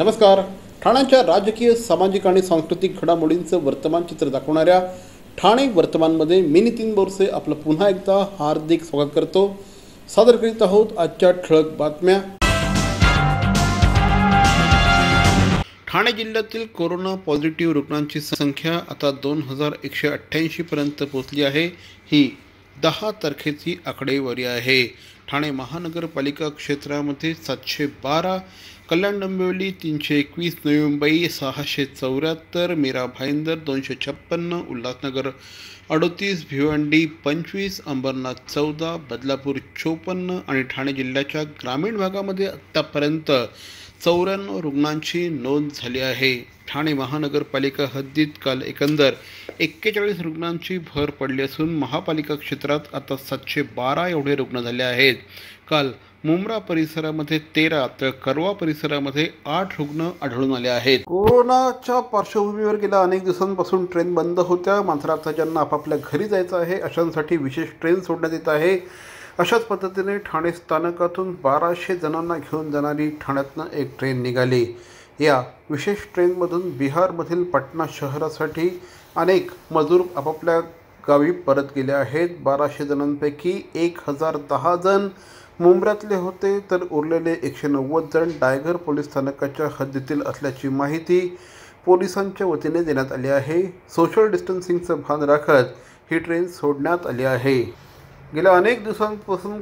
नमस्कार. ठाण्याच्या राजकीय, सामाजिक आणि सांस्कृतिक घडामोडींचं वर्तमान चित्र दाखवणाऱ्या ठाणे वर्तमानमध्ये मी नितीन बोरसे आपलं पुन्हा एकदा हार्दिक स्वागत करतो. सादर करीत आहोत आजच्या ठळक बातम्या. ठाणे जिल्ह्यातील कोरोना पॉझिटिव्ह रुग्णांची संख्या आता 2188 पर्यंत पोहोचली आहे. ही 10 तारखेची आकडेवारी आहे. ठाणे महानगरपालिका क्षेत्रामध्ये 712, कल्याण डोंबिवली 321, नवी मुंबई 674, मीरा भाईंदर 256, उल्हासनगर 38, भिवंडी 25, अंबरनाथ 14, बदलापूर 54 आणि ठाणे जिल्ह्याच्या ग्रामीण भागामध्ये आत्तापर्यंत 94 रुग्णांची नोंद झाली आहे. ठाणे महानगरपालिका हद्दीत काल एकंदर 41 रुग्णांची भर पडली असून महापालिका क्षेत्रात आता 712 एवढे रुग्ण झाले आहेत. काल मुंब्रा परिसरामध्ये 13 तर करवा परिसरामध्ये 8 रुग्ण आढळून आले आहेत. कोरोनाच्या पार्श्वभूमीवर गेल्या अनेक दिवसांपासून ट्रेन बंद होत्या. मात्र आता ज्यांना आपापल्या घरी जायचं आहे अशांसाठी विशेष ट्रेन सोडण्यात येत आहे. अशाच पद्धतीने ठाणे स्थानकातून 1200 जणांना घेऊन जाणारी ठाण्यातनं एक ट्रेन निघाली. या विशेष ट्रेनमधून बिहारमधील पटना शहरासाठी अनेक मजूर आपापल्या गावी परत गेले आहेत. 1200 जणांपैकी 1010 जण मुंब्र्यातले होते तर उरलेले 190 जण डायघर पोलीस स्थानकाच्या हद्दीतील असल्याची माहिती पोलिसांच्या वतीने देण्यात आली आहे. सोशल डिस्टन्सिंगचं भान राखत ही ट्रेन सोडण्यात आली आहे. गेल्या अनेक दिवसांपासून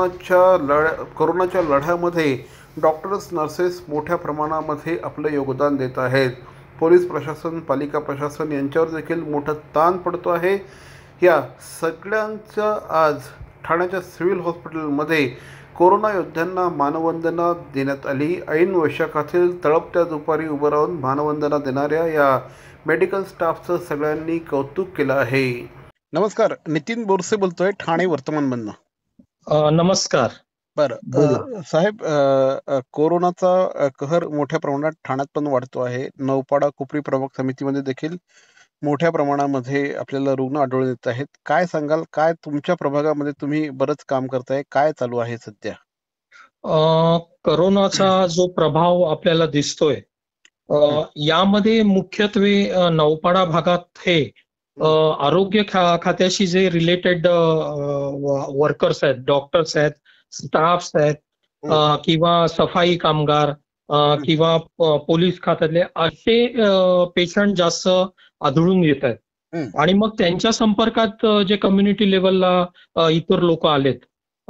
कोरोनाच्या लढ्यामध्ये डॉक्टर्स, नर्सेस मोठ्या प्रमाणामध्ये आपलं योगदान देत आहेत. पोलीस प्रशासन, पालिका प्रशासन यांच्यावर देखील मोठा ताण पडतो आहे. या सगळ्यांचा आज ठाण्याच्या सिव्हिल हॉस्पिटलमध्ये कोरोना योद्ध्यांना मानवंदना देण्यात आली. ऐन वैशाखातील तळपत्या दुपारी उभं राहून मानवंदना देणाऱ्या या मेडिकल स्टाफचं सगळ्यांनी कौतुक केलं आहे. नमस्कार, नितीन बोरसे बोलतोय ठाणे वर्तमानमधनं. नमस्कार. बरं साहेब, कोरोनाचा कहर मोठ्या प्रमाणात ठाण्यात पण वाढतो आहे. नौपाडा कोपरी प्रभाग समितीमध्ये देखील मोठ्या प्रमाणामध्ये आपल्याला रुग्ण आढळून येत आहेत. काय सांगाल, काय तुमच्या प्रभागामध्ये तुम्ही बरंच काम करताय, काय चालू आहे सध्या? कोरोनाचा जो प्रभाव आपल्याला दिसतोय यामध्ये मुख्यत्वे नौपाडा भागात हे आरोग्य खात्याशी जे रिलेटेड वर्कर्स आहेत, डॉक्टर्स आहेत, स्टाफ्स आहेत किंवा सफाई कामगार किंवा पोलीस खात्यातले असे पेशंट जास्त आढळून येत आहेत. आणि मग त्यांच्या संपर्कात जे कम्युनिटी लेवलला इतर लोक आलेत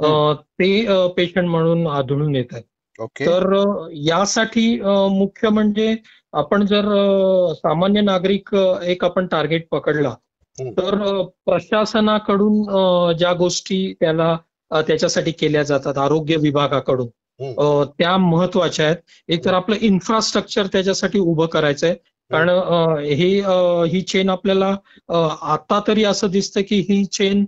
ते पेशंट म्हणून आढळून येत आहेत. तर यासाठी मुख्य म्हणजे आपण जर सामान्य नागरिक एक आपण टार्गेट पकडला तर प्रशासनाकडून ज्या गोष्टी त्याच्यासाठी केल्या जातात आरोग्य विभागाकडून त्या महत्वाच्या आहेत. एक तर आपलं इन्फ्रास्ट्रक्चर त्याच्यासाठी उभं करायचं आहे. कारण ही चेन आपल्याला आता तरी असं दिसतं की ही चेन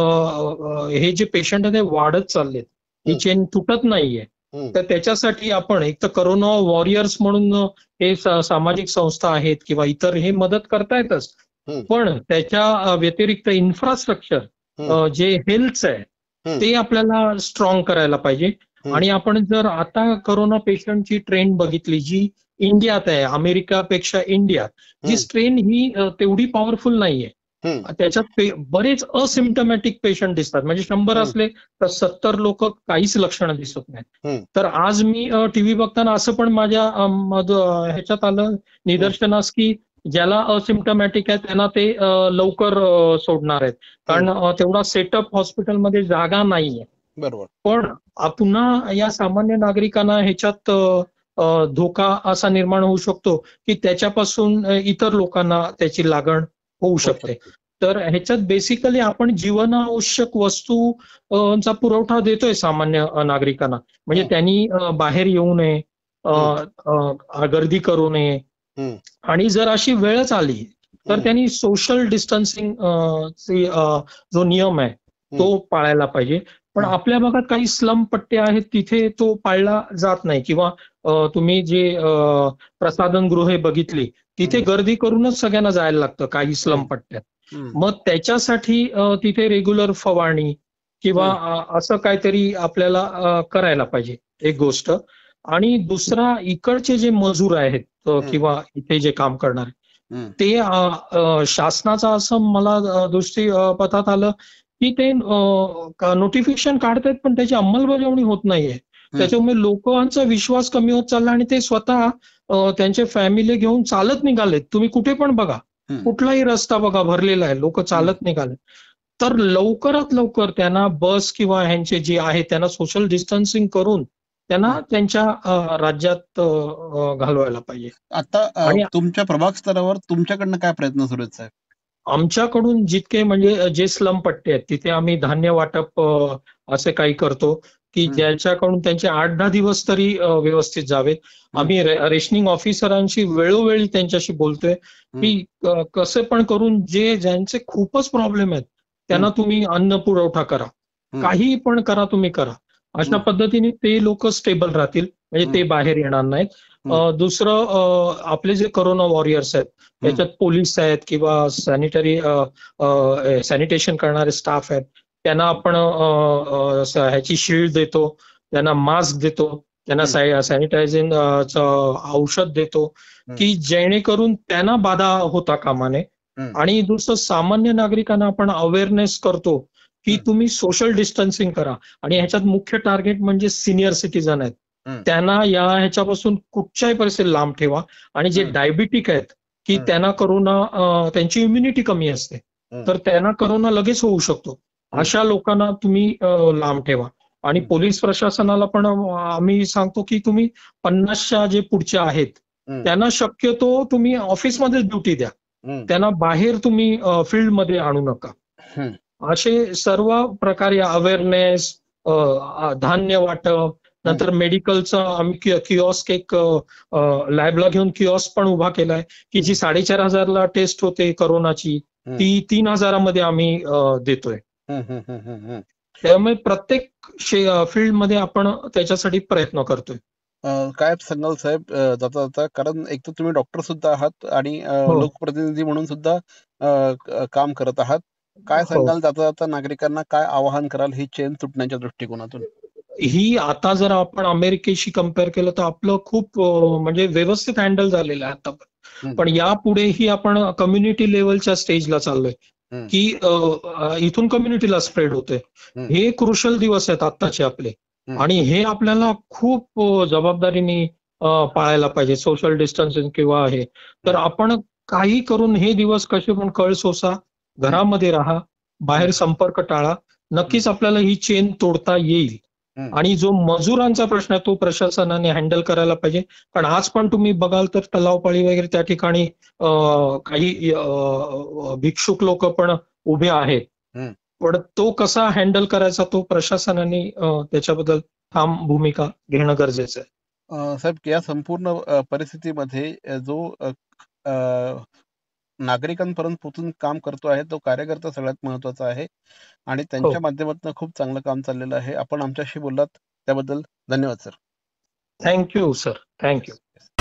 हे जे पेशंट आहे ते वाढत चाललेत, ही चेन तुटत नाहीये. तर त्याच्यासाठी आपण एक तर करोना वॉरियर्स म्हणून हे सामाजिक संस्था आहेत किंवा इतर हे मदत करतायतच, पण त्याच्या व्यतिरिक्त इन्फ्रास्ट्रक्चर जे हेल्थ आहे ते आपल्याला स्ट्रॉंग करायला पाहिजे. आणि आपण जर आता करोना पेशंटची ट्रेंड बघितली जी इंडियात आहे, अमेरिकापेक्षा इंडियात जी स्ट्रेन ही तेवढी पॉवरफुल नाहीये. त्याच्यात बरेच असिम्टमॅटिक पेशंट दिसतात. म्हणजे 100 असले तर 70 लोक काहीच लक्षणं दिसत नाहीत. तर आज मी टीव्ही बघताना असं पण माझ्या ह्याच्यात आलं निदर्शनास की ज्याला असिम्टमॅटिक आहे त्यांना ते लवकर सोडणार आहेत, कारण तेवढा सेटअप हॉस्पिटलमध्ये जागा नाहीये. बरोबर. पण पुन्हा या सामान्य नागरिकांना ह्याच्यात धोका असा निर्माण होऊ शकतो की त्याच्यापासून इतर लोकांना त्याची लागण होऊ शकते. तर ह्याच्यात बेसिकली आपण जीवनावश्यक वस्तूंचा पुरवठा देतोय सामान्य नागरिकांना. म्हणजे त्यांनी बाहेर येऊ नये, गर्दी करू नये, आणि जर अशी वेळच आली तर त्यांनी सोशल डिस्टन्सिंग जो नियम आहे तो पाळायला पाहिजे. पण आपल्या भागात काही स्लम पट्टे आहेत तिथे तो पाळला जात नाही. किंवा तुम्ही जे प्रसाधनगृहे बघितली तिथे गर्दी करूनच सगळ्यांना जायला लागतं काही स्लम पट्ट्यात. मग त्याच्यासाठी तिथे रेग्युलर फवारणी किंवा असं काहीतरी आपल्याला करायला पाहिजे एक गोष्ट. आणि दुसरा इकडचे जे मजूर आहेत किंवा इथे जे काम करणारे ते शासनाचं असं मला दृष्टीपथात आलं की ते नोटिफिकेशन काढतायत पण त्याची अंमलबजावणी होत नाहीये. त्याच्यामुळे लोकांचा विश्वास कमी होत चालला आणि ते स्वतः त्यांचे फॅमिली घेऊन चालत निघालेत. तुम्ही कुठे पण बघा, कुठलाही रस्ता बघा भरलेला आहे, लोक चालत निघाले. तर लवकरात लवकर त्यांना बस किंवा ह्यांचे जे आहे त्यांना सोशल डिस्टन्सिंग करून त्यांना त्यांच्या राज्यात घालवायला पाहिजे. आता तुमच्या प्रभाग स्तरावर तुमच्याकडनं काय प्रयत्न सुरू आहेत साहेब? आमच्याकडून जितके म्हणजे जे स्लम पट्टे आहेत तिथे आम्ही धान्य वाटप असे काही करतो की ज्याच्याकडून त्यांचे 8-10 दिवस तरी व्यवस्थित जावेत. आम्ही रेशनिंग ऑफिसरांशी वेळोवेळी त्यांच्याशी बोलतोय की कसे पण करून ज्यांचे खूपच प्रॉब्लेम आहेत त्यांना तुम्ही अन्न पुरवठा करा, काही पण करा, तुम्ही करा. अशा पद्धतीने ते लोक स्टेबल राहतील, म्हणजे ते बाहेर येणार नाहीत. दुसरं आपले जे कोरोना वॉरियर्स आहेत त्याच्यात पोलीस आहेत किंवा सॅनिटेशन करणारे स्टाफ आहेत त्यांना आपण ह्याची शील्ड देतो, त्यांना मास्क देतो, त्यांना सॅनिटायझिंग औषध देतो की जेणेकरून त्यांना बाधा होता कामा नये. आणि दुसरं सामान्य नागरिकांना आपण अवेअरनेस करतो की तुम्ही सोशल डिस्टन्सिंग करा. आणि ह्याच्यात मुख्य टार्गेट म्हणजे सिनियर सिटीजन आहेत, त्यांना ह्याच्यापासून कुठच्याही परिस्थितीत लांब ठेवा. आणि जे डायबिटिक आहेत की त्यांना करोना, त्यांची इम्युनिटी कमी असते तर त्यांना करोना लगेच होऊ शकतो, अशा लोकांना तुम्ही लांब ठेवा. आणि पोलीस प्रशासनाला पण आम्ही सांगतो की तुम्ही 50च्या जे पुढच्या आहेत त्यांना शक्यतो तुम्ही ऑफिसमध्येच ड्युटी द्या, त्यांना बाहेर तुम्ही फील्डमध्ये आणू नका. असे सर्व प्रकारे अवेअरनेस, धान्य वाटप, नंतर मेडिकलचा आम्ही किऑस्क एक लॅबला घेऊन किऑस्क पण उभा केलाय की जी 4,500ला टेस्ट होते करोनाची ती 3,000मध्ये आम्ही देतोय. त्यामुळे प्रत्येक फील्डमध्ये आपण त्याच्यासाठी प्रयत्न करतोय. काय सांगाल साहेब जाता जाता, कारण एक तर तुम्ही डॉक्टर सुद्धा आहात आणि लोकप्रतिनिधी म्हणून सुद्धा काम करत आहात, काय सांगाल जाता जाता नागरिकांना, काय आवाहन कराल ही चेन तुटण्याच्या दृष्टिकोनातून? ही आता जर आपण अमेरिकेशी कम्पेअर केलं तर आपलं खूप म्हणजे व्यवस्थित हँडल झालेलं आहे आता. पण यापुढेही आपण कम्युनिटी लेवलच्या स्टेजला चाललोय की इथून कम्युनिटीला स्प्रेड होतोय. हे क्रुशल दिवस आहेत आत्ताचे आपले आणि हे आपल्याला खूप जबाबदारीने पाळायला पाहिजे. सोशल डिस्टन्सिंग किंवा हे तर आपण काही करून हे दिवस कसे पण कळ सोसा, घरामध्ये राहा, बाहेर संपर्क टाळा, नक्कीच आपल्याला ही चेन तोडता येईल. आणि जो मजुरांचा प्रश्न आहे तो प्रशासनाने हँडल करायला पाहिजे. कारण आज पण तुम्ही बघाल तर तलावपाळी वगैरे त्या ठिकाणी काही भिक्षुक लोक पण उभे आहेत, पण तो कसा हँडल करायचा तो प्रशासनाने त्याच्याबद्दल ठाम भूमिका घेणं गरजेचं आहे. साहेब, या संपूर्ण परिस्थितीमध्ये जो नागरिकांपर्यंत पोहोचून काम करतो आहे तो कार्यकर्ता सगळ्यात महत्वाचा आहे आणि त्यांच्या माध्यमातून खूप चांगलं काम चाललेलं आहे. आपण आमच्याशी बोललात त्याबद्दल धन्यवाद सर. Thank you sir, thank you.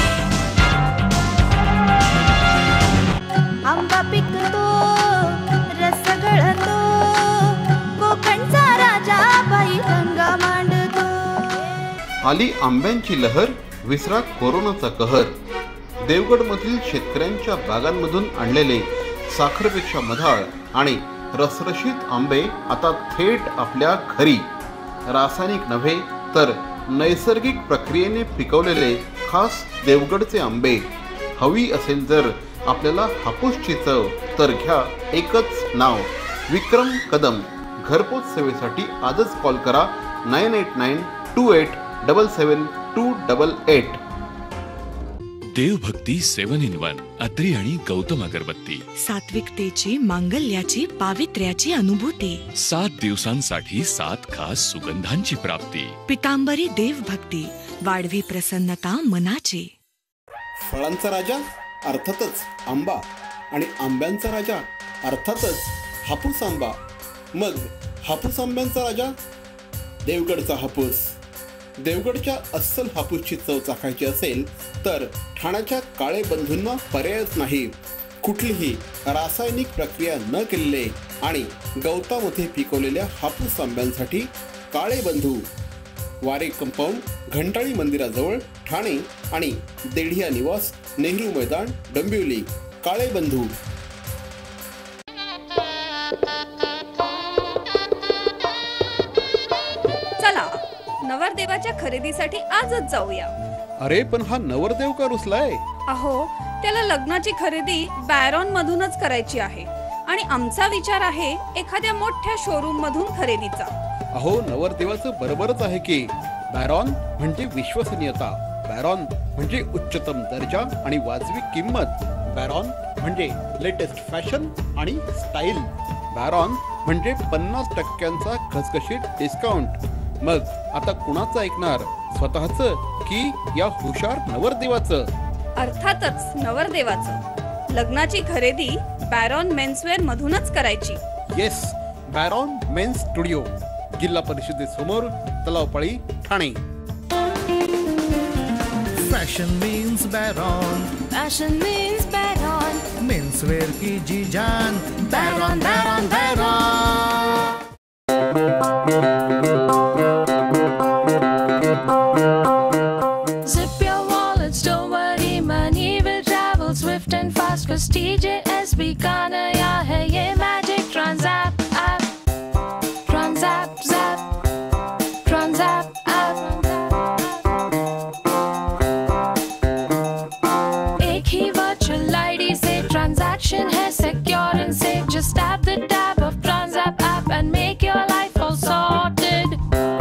आंबा पिकतो, रस गळतो, कोकणचा राजा बाई गंगा मांडतो. आली आंब्यांची लहर, विसरा कोरोनाचा कहर. देवगडमधील शेतकऱ्यांच्या बागांमधून आणलेले साखरेपेक्षा मधाळ आणि रसरशीत आंबे आता थेट आपल्या घरी. रासायनिक नव्हे तर नैसर्गिक प्रक्रियेने पिकवलेले खास देवगडचे आंबे. हवी असेल जर आपल्याला हापूसची चव तर घ्या एकच नाव, विक्रम कदम. घरपोच सेवेसाठी आजच कॉल करा 9892877288. देवभक्ती 7-in-1 अत्री आणि गौतम अगरबत्ती. सात्विकतेची, मांगल्याची, पावित्र्याची अनुभूती. 7 दिवसांसाठी 7 खास सुगंधांची प्राप्ती. पितांबरी देवभक्ती वाढवी प्रसन्नता मनाची. फळांचा राजा अर्थातच आंबा आणि आंब्यांचा राजा अर्थातच हापूस आंबा. मग हापूस आंब्यांचा राजा देवगडचा हापूस. देवगडच्या अस्सल हापूसची चव चाखायची असेल तर ठाण्याच्या काळे बंधूंना पर्यायच नाही. कुठलीही रासायनिक प्रक्रिया न केलेले आणि गवतामध्ये पिकवलेल्या हापूस आंब्यांसाठी काळे बंधू. वारे कंपाऊंड, घंटाळी मंदिराजवळ, ठाणे आणि देढिया निवास, नेहरू मैदान, डोंबिवली. काळे बंधू. चला नवरदेवाच्या खरेदीसाठी आजच जाऊया. अरे पण हा नवरदेव का रुसलाय? अहो त्याला लग्नाची खरेदी बॅरॉन मधूनच करायची आहे आणि आमचा विचार आहे एखाद्या मोठ्या शोरूम मधून खरेदीचा. अहो नवरदेवाचं बरोबरच आहे की. बॅरॉन म्हणजे विश्वसनीयता, बॅरॉन म्हणजे उच्चतम दर्जा आणि वाजवी किंमत, बॅरॉन म्हणजे लेटेस्ट फॅशन आणि स्टाईल, बॅरॉन म्हणजे 50% खसखशीत डिस्काउंट. मग आता कुणाचं ऐकणार, स्वतःचं की या हुशार नवरदेवाचं? अर्थातच नवरदेवाचं. लग्नाची खरेदी बॅरॉन मेन्सवेअर मधूनच करायची. येस, बॅरॉन मेन्स स्टुडिओ, जिल्हा परिषदेसमोर, Talavpali, Thane. Fashion means Baron, fashion means Baron, menswear की जी जान, Baron Baron Baron. Zip your wallets, don't worry, money will travel swift and fast. Cause TJSB का नया है ये magic TransApp app. TransApp zap, TransApp app. एक ही वर्चुअल आईडी से ट्रांजैक्शन है secure and safe. Just tap the tab of TransApp app and make your life all sorted.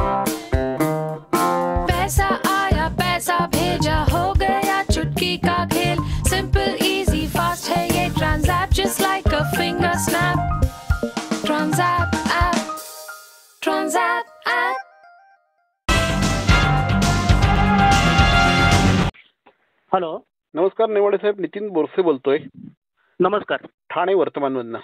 पैसा आया पैसा भेजा हो गया चुटकी का खेल. Simple easy fast है ये TransApp just like a finger snap. TransApp app, TransApp app. Hello, नमस्कार नेवाडे साहेब, नितीन बोरसे बोलतोय, नमस्कार. ठाणे वर्तमानमधनं.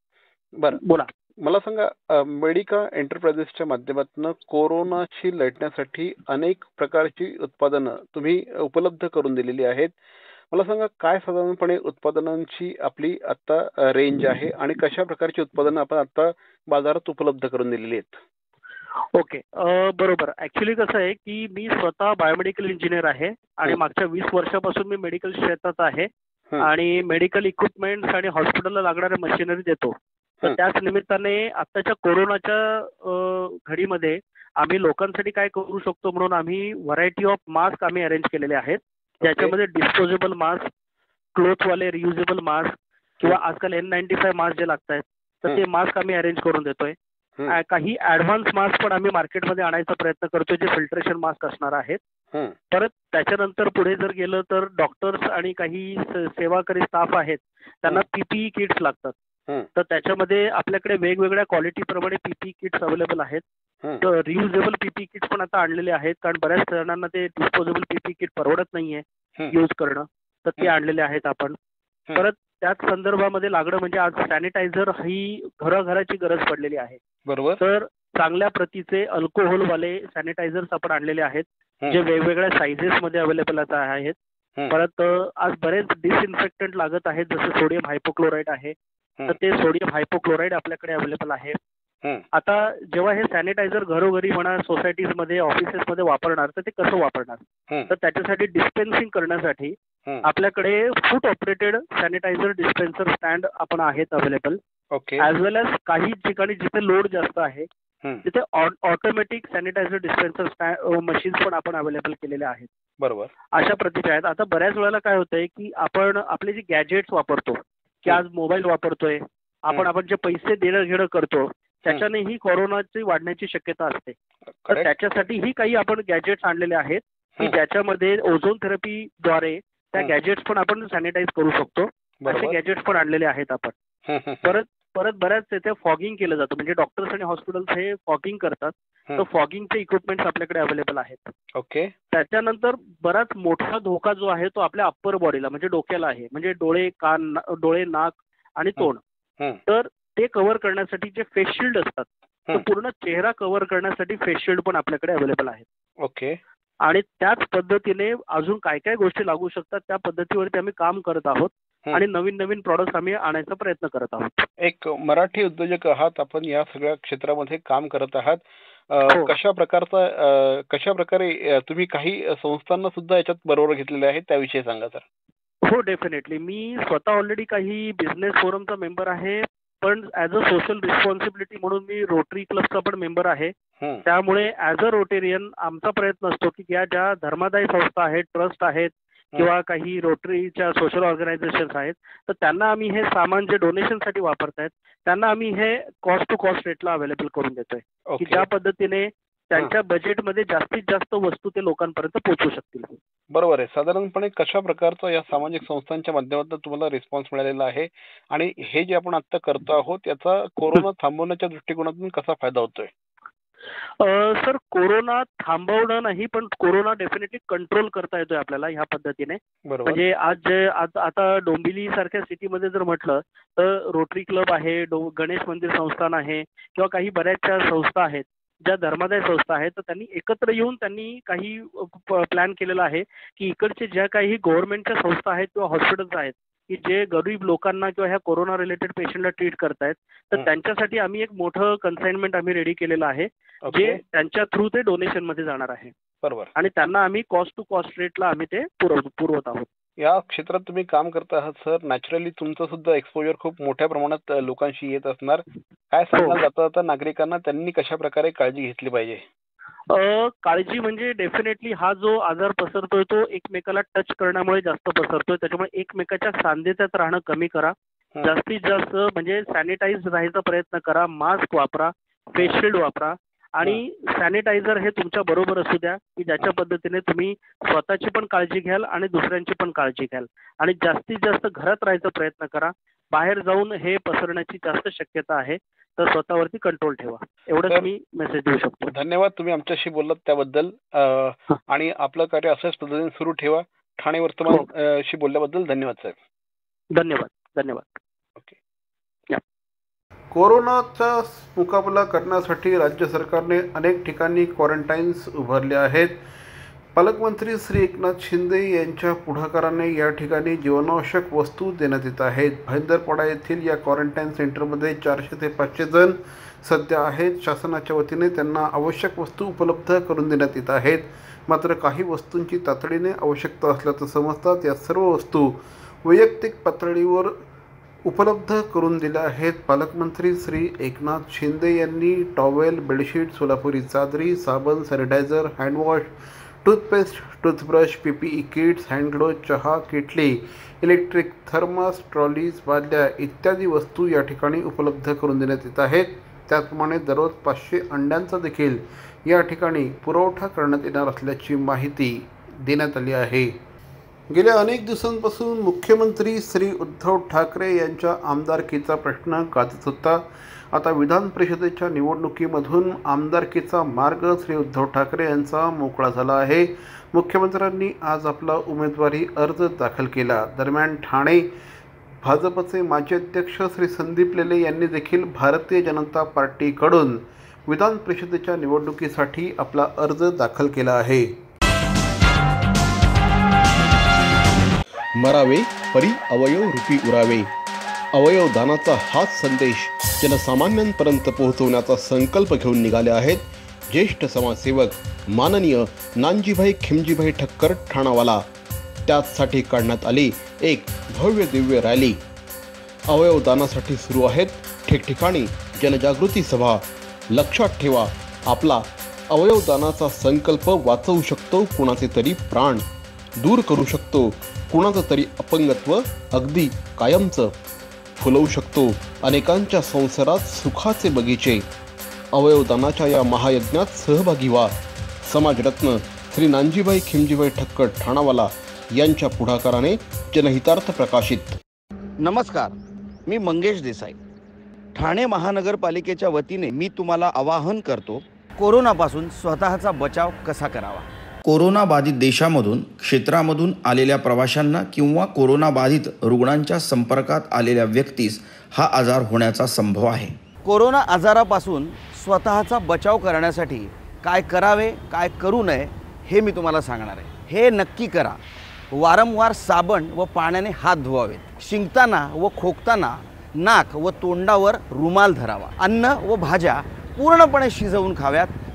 बरं, बोला. मला सांगा, मेडिका एंटरप्राइजेसच्या माध्यमातून कोरोनाशी लढण्यासाठी अनेक प्रकारची उत्पादनं तुम्ही उपलब्ध करून दिलेली आहेत. मला सांगा, काय साधारणपणे उत्पादनांची आपली आता रेंज आहे आणि कशा प्रकारची उत्पादनं आपण आता बाजारात उपलब्ध करून दिलेली आहेत? ओके, बरोबर. ऍक्च्युली कसं आहे की मी स्वतः बायोमेडिकल इंजिनियर आहे आणि मागच्या 20 वर्षापासून मी मेडिकल क्षेत्रात आहे आणि मेडिकल इक्विपमेंट्स आणि हॉस्पिटलला लागणाऱ्या मशिनरी देतो. तर त्याच निमित्ताने आताच्या कोरोनाच्या घडीमध्ये आम्ही लोकांसाठी काय करू शकतो म्हणून आम्ही व्हरायटी ऑफ मास्क आम्ही अरेंज केलेले आहेत, ज्याच्यामध्ये डिस्पोजेबल मास्क, क्लोथवाले रियुजेबल मास्क किंवा आजकाल N95 मास्क जे लागत आहेत, तर ते मास्क आम्ही अरेंज करून देतोय. काही ऍडव्हान्स मास्क पण आम्ही मार्केटमध्ये आणायचा प्रयत्न करतोय, जे फिल्ट्रेशन मास्क असणार आहेत. परत त्याच्यानंतर पुढे जर गेलं तर डॉक्टर्स आणि काही सेवाकारी स्टाफ आहेत, त्यांना पीपीई किट्स लागतात. तर त्याच्यामध्ये आपल्याकडे वेगवेगळ्या क्वालिटी प्रमाणे पीपीई किट्स अवेलेबल आहेत. तर रियुजेबल पीपीई किट्स पण आता आणलेले आहेत, कारण बऱ्याच जणांना ते डिस्पोजेबल पीपीई किट परवडत नाहीये यूज करणं, तर ते आणलेले आहेत आपण. परत त्याच संदर्भामध्ये लागणं म्हणजे आज सॅनिटायझर ही घराघराची गरज पडलेली आहे. बरोबर. तर चांगल्या प्रतीचे अल्कोहोलवाले सॅनिटायझर्स आपण आणलेले आहेत, जे वेगवेगळ्या साईजेस मध्ये अवेलेबल आहेत. परत आज बरेच डिसइन्फेक्टंट लागत आहेत, जसं सोडियम हायपोक्लोराईड आहे, तर ते सोडियम हायपोक्लोराईड आपल्याकडे अवेलेबल आहे. आता जेव्हा हे सॅनिटायझर घरोघरी म्हणा, सोसायटीज मध्ये, ऑफिसेस मध्ये वापरणार, तर ते कसं वापरणार? तर त्याच्यासाठी डिस्पेन्सिंग करण्यासाठी आपल्याकडे foot operated sanitizer dispenser stand आपण आहेत अवेलेबल. ऍज वेल एज काही ठिकाणी जिथे लोड जास्त आहे तिथे ऑटोमॅटिक सॅनिटायझर डिस्पेन्सर मशीन्स पण आपण अवेलेबल केलेले आहेत. बरोबर. अशा प्रतीचे आहेत. आता बऱ्याच वेळेला काय होतंय की आपण आपले जे गॅजेट्स वापरतो, की आज मोबाईल वापरतोय आपण जे पैसे देणं घेणं करतो, त्याच्यानेही कोरोनाची वाढण्याची शक्यता असते. तर त्याच्यासाठी ही काही आपण गॅजेट्स आणलेले आहेत की ज्याच्यामध्ये ओझोन थेरपीद्वारे त्या गॅजेट्स पण आपण सॅनिटाईज करू शकतो. असे गॅजेट्स पण आणलेले आहेत आपण. परत बऱ्याच तिथे फॉगिंग केलं जातं, म्हणजे डॉक्टर्स आणि हॉस्पिटल्स हे फॉगिंग करतात, तर फॉगिंगचे इक्विपमेंट्स आपल्याकडे अवेलेबल आहेत. ओके. त्याच्यानंतर बराच मोठा धोका जो आहे तो आपल्या अप्पर बॉडीला म्हणजे डोक्याला आहे, म्हणजे डोळे, कान, डोळे, नाक आणि तोंड. तर ते कव्हर करण्यासाठी जे फेस शिल्ड असतात, तर पूर्ण चेहरा कव्हर करण्यासाठी फेस शिल्ड पण आपल्याकडे अवेलेबल आहेत. ओके. आणि त्याच पद्धतीने अजून काय काय गोष्टी लागू शकतात त्या पद्धतीवरती आम्ही काम करत आहोत आणि नवीन नवीन प्रॉडक्ट आम्ही आणायचा प्रयत्न करत आहोत. एक मराठी उद्योजक आहात आपण, या सगळ्या क्षेत्रामध्ये काम करत आहात. कशा प्रकारे तुम्ही काही संस्थांना सुद्धा याच्यात बरोबर घेतलेले आहे त्याविषयी सांगा सर. हो, डेफिनेटली. मी स्वतः ऑलरेडी काही बिझनेस फोरमचा मेंबर आहे, पण ॲज अ सोशल रिस्पॉन्सिबिलिटी म्हणून मी रोटरी क्लबचा पण मेंबर आहे. त्यामुळे ॲज अ रोटेरियन आमचा प्रयत्न असतो की ज्या धर्मादायी संस्था आहेत, ट्रस्ट आहेत किंवा काही रोटरीच्या सोशल ऑर्गनायझेशन्स आहेत, तर त्यांना आम्ही हे सामान जे डोनेशनसाठी वापरतायत त्यांना आम्ही हे कॉस्ट टू कॉस्ट रेटला अवेलेबल करून देतोय की ज्या पद्धतीने त्यांच्या बजेटमध्ये जास्तीत जास्त वस्तू ते लोकांपर्यंत पोहोचू शकतील. बरोबर आहे. साधारणपणे कशा प्रकारचा या सामाजिक संस्थांच्या माध्यमातून तुम्हाला रिस्पॉन्स मिळालेला आहे आणि हे जे आपण आता करतो आहोत याचा कोरोना थांबवण्याच्या दृष्टिकोनातून कसा फायदा होतोय? सर, कोरोना थांबवणं नाही, पण कोरोना डेफिनेटली कंट्रोल करता येतोय आपल्याला ह्या पद्धतीने. म्हणजे आता डोंबिवली सारख्या सिटीमध्ये जर म्हटलं तर रोटरी क्लब आहे, गणेश मंदिर संस्थान आहे किंवा काही बऱ्याचशा संस्था आहेत ज्या धर्मादाय संस्था आहेत, तर त्यांनी एकत्र येऊन त्यांनी काही प्लॅन केलेला आहे की इकडचे ज्या काही गव्हर्नमेंटच्या संस्था आहेत किंवा हॉस्पिटल्स आहेत की जे गरीब लोकांना किंवा ह्या कोरोना रिलेटेड पेशंटला ट्रीट करतायत, तर त्यांच्यासाठी आम्ही एक मोठं कन्साइनमेंट आम्ही रेडी केलेलं आहे जे त्यांच्या थ्रू ते डोनेशन मध्ये जाणार आहे. बरोबर. आणि त्यांना आम्ही कॉस्ट टू कॉस्ट रेटला आम्ही ते पुरवत आहोत. या क्षेत्रात तुम्ही काम करत आहात सर, नॅचरली तुमचं सुद्धा एक्सपोजर खूप मोठ्या प्रमाणात लोकांशी येत असणार. काय सांगाल जाता नागरिकांना त्यांनी कशा प्रकारे काळजी घेतली पाहिजे? काळजी म्हणजे डेफिनेटली हा जो आजार पसरतोय तो एकमेकाला टच करण्यामुळे जास्त पसरतोय, त्याच्यामुळे एकमेकाच्या सान्निध्यात राहणं कमी करा. जास्तीत जास्त म्हणजे सॅनिटाईज राहायचा प्रयत्न करा, मास्क वापरा, फेस शिल्ड वापरा आणि सॅनिटायझर हे तुमच्या बरोबर असू द्या की ज्याच्या पद्धतीने तुम्ही स्वतःची पण काळजी घ्याल आणि दुसऱ्यांची पण काळजी घ्याल. आणि जास्तीत जास्त घरात राहायचा प्रयत्न करा. बाहेर जाऊन हे पसरण्याची जास्त शक्यता आहे, तर स्वतःवरती कंट्रोल ठेवा. एवढंच मी मेसेज देऊ शकतो. धन्यवाद तुम्ही आमच्याशी बोललात त्याबद्दल आणि आपलं कार्य असंच पद्धतीने सुरू ठेवा. ठाणे वर्तमान शी बोलल्याबद्दल धन्यवाद साहेब. धन्यवाद. ओके. कोरोनाचा मुकाबला करण्यासाठी राज्य सरकारने अनेक ठिकाणी क्वारंटाईन्स उभारले आहेत. पालकमंत्री श्री एकनाथ शिंदे यांच्या पुढाकाराने या ठिकाणी जीवनावश्यक वस्तू देण्यात येत आहेत. भाईंदरपाडा येथील या क्वारंटाईन सेंटरमध्ये 400 ते 500 जण सध्या आहेत. शासनाच्या वतीने त्यांना आवश्यक वस्तू उपलब्ध करून देण्यात येत आहेत. मात्र काही वस्तूंची तातडीने आवश्यकता असल्याचं समजतात. या सर्व वस्तू वैयक्तिक पातळीवर उपलब्ध करून दिल्या आहेत. पालकमंत्री श्री एकनाथ शिंदे यांनी टॉवेल, बेडशीट, सोलापुरी चादरी, साबण, sanitizer, handwash, toothpaste, toothbrush, PPE kits, hand gloves, चहा, किटली, इलेक्ट्रिक थर्मास, ट्रॉलीज, बादल्या इत्यादी वस्तू या ठिकाणी उपलब्ध करून देण्यात येत आहेत. त्याचप्रमाणे दररोज 500 अंड्यांचा देखील या ठिकाणी पुरवठा करण्यात येणार असल्याची माहिती देण्यात आली आहे. गेल्या अनेक दिवसांपासून मुख्यमंत्री श्री उद्धव ठाकरे यांच्या आमदारकीचा प्रश्न गाजत होता. आता विधान परिषदेच्या निवडणुकीमधून आमदारकीचा मार्ग श्री उद्धव ठाकरे यांचा मोकळा झाला आहे. मुख्यमंत्र्यांनी आज आपला उमेदवारी अर्ज दाखल केला. दरम्यान ठाणे भाजपचे माजी अध्यक्ष श्री संदीप लेले यांनी देखील भारतीय जनता पार्टीकडून विधान परिषदेच्या निवडणुकीसाठी आपला अर्ज दाखल केला आहे. मरावे परी अवयव रूपी उरावे. अवयव दानाचा हाच संदेश जनसामान्यांपर्यंत पोहोचवण्याचा संकल्प घेऊन निघाले आहेत ज्येष्ठ समाजसेवक माननीय नानजीभाई खिमजीभाई ठक्कर ठाणावाला. त्याचसाठी काढण्यात आली एक भव्य दिव्य रॅली. अवयव दानासाठी सुरू आहेत ठिकठिकाणी जनजागृती सभा. लक्षात ठेवा, आपला अवयव दानाचा संकल्प वाचवू शकतो कुणाचे तरी प्राण, दूर करू शकतो कुणाचं तरी अपंगत्व अगदी कायमचं, फुलवू शकतो अनेकांच्या संसारात सुखाचे बगीचे. अवयवदानाच्या या महायज्ञात सहभागी व्हा. समाजरत्न श्री नानजीभाई खिमजीभाई ठक्कर ठाणावाला यांच्या पुढाकाराने जनहितार्थ प्रकाशित. नमस्कार, मी मंगेश देसाई. ठाणे महानगरपालिकेच्या वतीने मी तुम्हाला आवाहन करतो, कोरोनापासून स्वतःचा बचाव कसा करावा. कोरोनाबाधित देशामधून क्षेत्रामधून आलेल्या प्रवाशांना किंवा कोरोनाबाधित रुग्णांच्या संपर्कात आलेल्या व्यक्तीस हा आजार होण्याचा संभव आहे. कोरोना आजारापासून स्वतःचा बचाव करण्यासाठी काय करावे काय करू नये हे मी तुम्हाला सांगणार आहे. हे नक्की करा. वारंवार साबण व पाण्याने हात धुवावेत. शिंकताना व खोकताना नाक व तोंडावर रुमाल धरावा. अन्न व भाज्या पूर्णपणे शिजवून खाव्यात.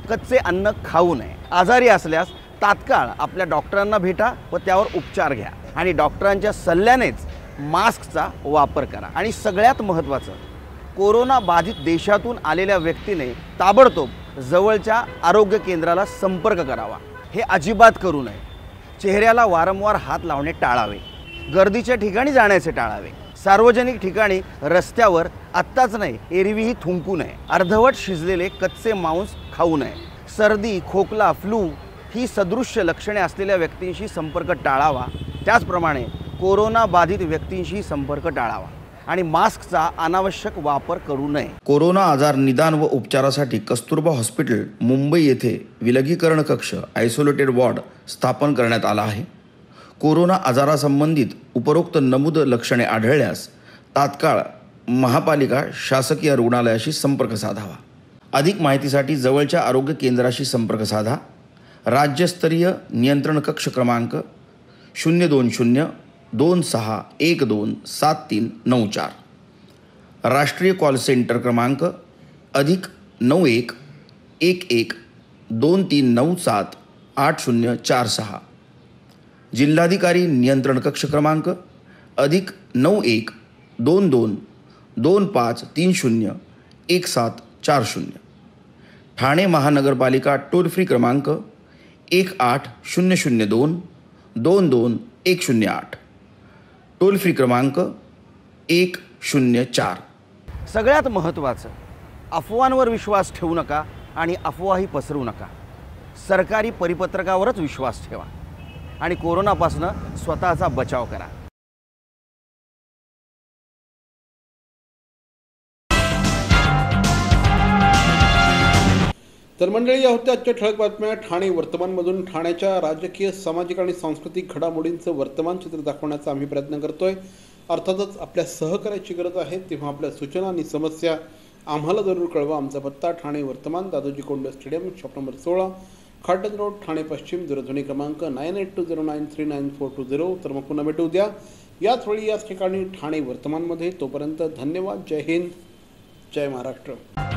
कच्चे अन्न खाऊ नये. आजारी असल्यास तात्काळ आपल्या डॉक्टरांना भेटा व त्यावर उपचार घ्या आणि डॉक्टरांच्या सल्ल्यानेच मास्कचा वापर करा. आणि सगळ्यात महत्त्वाचं, कोरोना बाधित देशातून आलेल्या व्यक्तीने ताबडतोब जवळच्या आरोग्य केंद्राला संपर्क करावा. हे अजिबात करू नये. चेहऱ्याला वारंवार हात लावणे टाळावे. गर्दीच्या ठिकाणी जाण्याचे टाळावे. सार्वजनिक ठिकाणी रस्त्यावर आत्ताच नाही एरवीही थुंकू नये. अर्धवट शिजलेले कच्चे मांस खाऊ नये. सर्दी, खोकला, फ्लू ही सदृश्य लक्षणे असलेल्या व्यक्तींशी संपर्क टाळावा. त्याचप्रमाणे कोरोना बाधित व्यक्तींशी संपर्क टाळावा आणि मास्कचा अनावश्यक वापर करू नये. कोरोना आजार निदान व उपचारासाठी कस्तुरबा हॉस्पिटल मुंबई येथे विलगीकरण कक्ष आयसोलेटेड वॉर्ड स्थापन करण्यात आला आहे. कोरोना आजारासंबंधित उपरोक्त नमूद लक्षणे आढळल्यास तात्काळ महापालिका शासकीय रुग्णालयाशी संपर्क साधावा. अधिक माहितीसाठी जवळच्या आरोग्य केंद्राशी संपर्क साधा. राज्यस्तरीय नियंत्रण कक्ष क्रमांक 02026127394. राष्ट्रीय कॉल सेंटर क्रमांक +91 11 2397 8046. जिल्हाधिकारी नियंत्रण कक्ष क्रमांक +91 22 25 30 1740. ठाणे महानगरपालिका टोल फ्री क्रमांक 1800 22 108. टोल फ्री क्रमांक 104. सगळ्यात महत्त्वाचं, अफवांवर विश्वास ठेवू नका आणि अफवाही पसरवू नका. सरकारी परिपत्रकावरच विश्वास ठेवा आणि कोरोनापासून स्वतःचा बचाव करा. तर मंडळी, या होत्या आजच्या ठळक बातम्या ठाणे वर्तमानमधून. ठाण्याच्या राजकीय, सामाजिक आणि सांस्कृतिक घडामोडींचं वर्तमान चित्र दाखवण्याचा आम्ही प्रयत्न करतोय. अर्थातच आपल्या सहकार्याची गरज आहे, तेव्हा आपल्या सूचना आणि समस्या आम्हाला जरूर कळवा. आमचा पत्ता ठाणे वर्तमान, Dadoji Konde stadium, shop number 16, Khatan road, Thane पश्चिम. दूरध्वनी क्रमांक 9820939420. तर मग पुन्हा भेटू उद्या याच वेळी याच ठिकाणी ठाणे वर्तमानमध्ये. तोपर्यंत धन्यवाद. जय हिंद, जय महाराष्ट्र.